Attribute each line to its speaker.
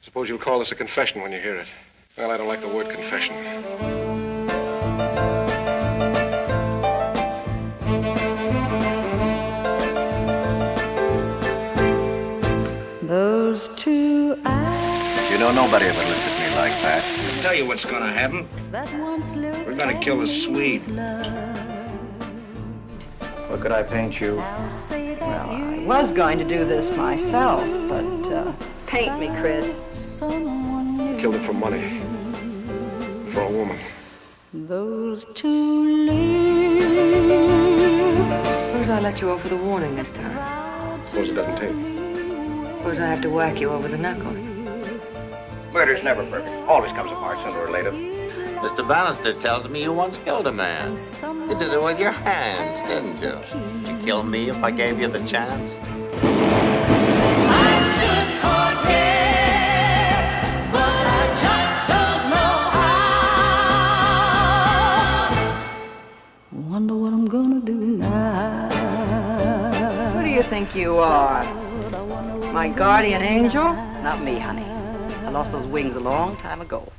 Speaker 1: Suppose you'll call this a confession when you hear it. Well, I don't like the word confession.
Speaker 2: Those two eyes.
Speaker 3: You know, nobody ever looked at me like that.
Speaker 4: I'll tell you what's gonna happen. We're gonna kill the Swede.
Speaker 3: What could I paint you?
Speaker 5: Well, I was going to do this myself, but paint me, Chris.
Speaker 1: Killed it for money. For a woman.
Speaker 2: Those two lips.
Speaker 6: Suppose I let you off with a warning this time.
Speaker 1: Suppose it doesn't take.
Speaker 6: Suppose I have to whack you over the knuckles.
Speaker 3: Murder's never perfect. Always comes apart sooner or later.
Speaker 7: Mr. Bannister tells me you once killed a man. You did it with your hands, didn't you? Would you kill me if I gave you the chance?
Speaker 2: I should forget, but I just don't know how. Wonder what I'm gonna do now.
Speaker 5: Who do you think you are? My guardian angel? Not me, honey. I lost those wings a long time ago.